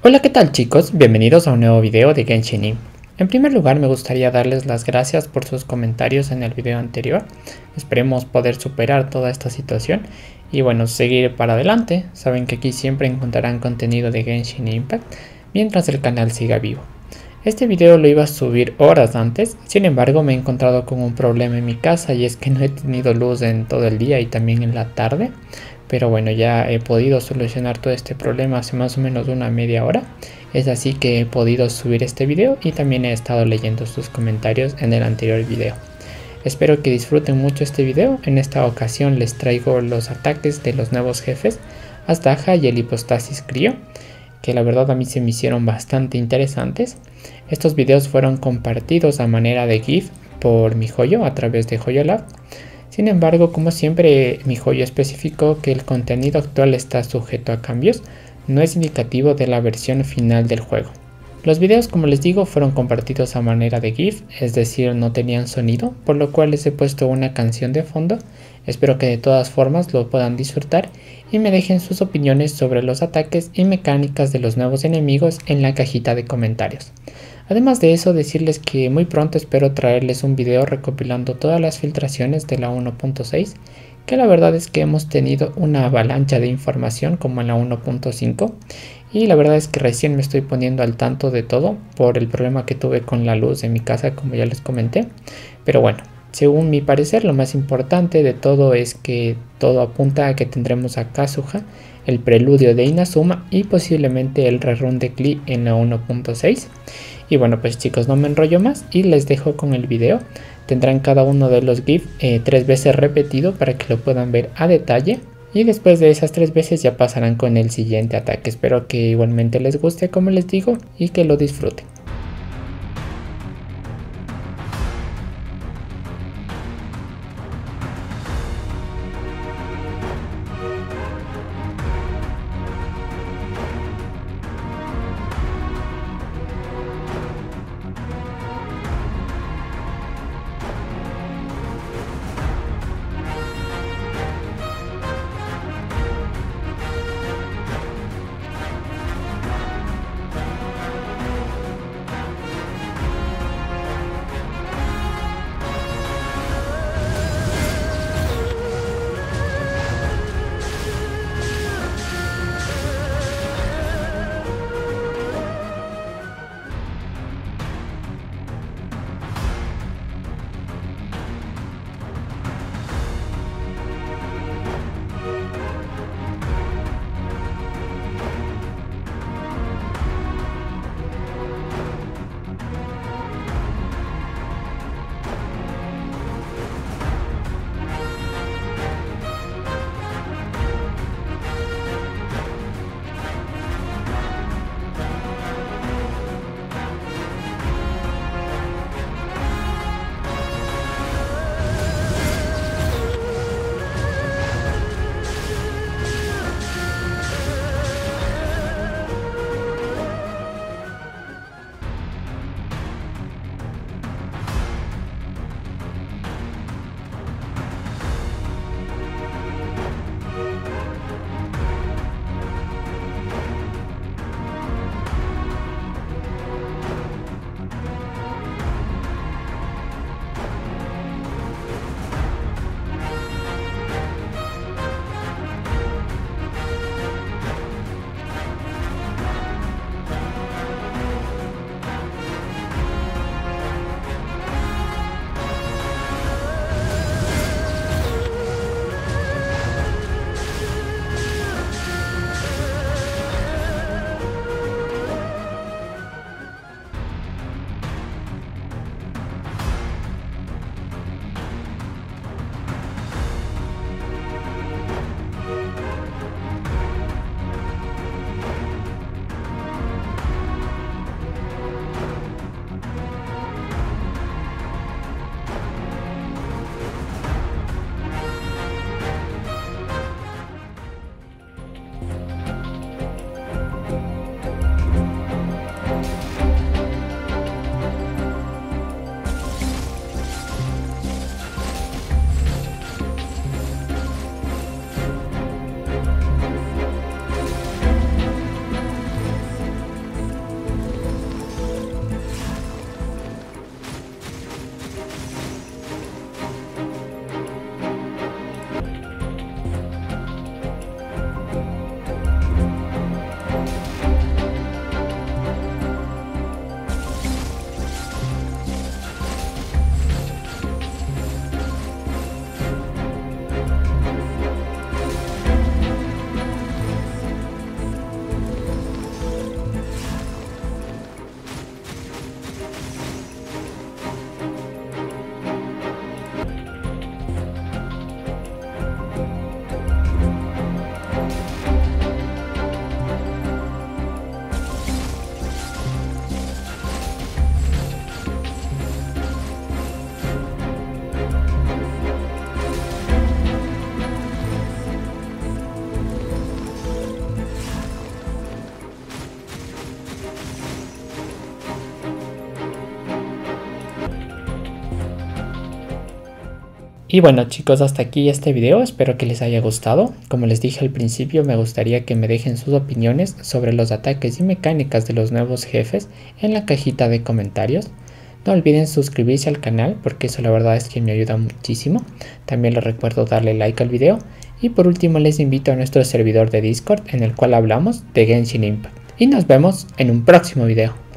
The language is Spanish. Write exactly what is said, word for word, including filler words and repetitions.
Hola, ¿qué tal chicos? Bienvenidos a un nuevo video de Genshin Impact. En primer lugar me gustaría darles las gracias por sus comentarios en el video anterior. Esperemos poder superar toda esta situación y bueno, seguir para adelante. Saben que aquí siempre encontrarán contenido de Genshin Impact mientras el canal siga vivo. Este video lo iba a subir horas antes, sin embargo me he encontrado con un problema en mi casa y es que no he tenido luz en todo el día y también en la tarde. Pero bueno, ya he podido solucionar todo este problema hace más o menos una media hora. Es así que he podido subir este video y también he estado leyendo sus comentarios en el anterior video. Espero que disfruten mucho este video. En esta ocasión les traigo los ataques de los nuevos jefes Astaja y el Hipostasis Crío, que la verdad a mí se me hicieron bastante interesantes. Estos videos fueron compartidos a manera de GIF por MiHoYo a través de HoYoLab. Sin embargo, como siempre, MiHoYo especificó que el contenido actual está sujeto a cambios, no es indicativo de la versión final del juego. Los videos, como les digo, fueron compartidos a manera de GIF, es decir, no tenían sonido, por lo cual les he puesto una canción de fondo. Espero que de todas formas lo puedan disfrutar y me dejen sus opiniones sobre los ataques y mecánicas de los nuevos enemigos en la cajita de comentarios. Además de eso, decirles que muy pronto espero traerles un video recopilando todas las filtraciones de la uno punto seis, que la verdad es que hemos tenido una avalancha de información como en la uno punto cinco, y la verdad es que recién me estoy poniendo al tanto de todo por el problema que tuve con la luz en mi casa, como ya les comenté. Pero bueno, según mi parecer, lo más importante de todo es que todo apunta a que tendremos a Kazuha, el preludio de Inazuma y posiblemente el rerun de Klee en la uno punto seis. Y bueno, pues chicos, no me enrollo más y les dejo con el video. Tendrán cada uno de los GIF eh, tres veces repetido para que lo puedan ver a detalle. Y después de esas tres veces ya pasarán con el siguiente ataque. Espero que igualmente les guste, como les digo, y que lo disfruten. Y bueno chicos, hasta aquí este video, espero que les haya gustado. Como les dije al principio, me gustaría que me dejen sus opiniones sobre los ataques y mecánicas de los nuevos jefes en la cajita de comentarios. No olviden suscribirse al canal porque eso la verdad es que me ayuda muchísimo. También les recuerdo darle like al video. Y por último les invito a nuestro servidor de Discord en el cual hablamos de Genshin Impact. Y nos vemos en un próximo video.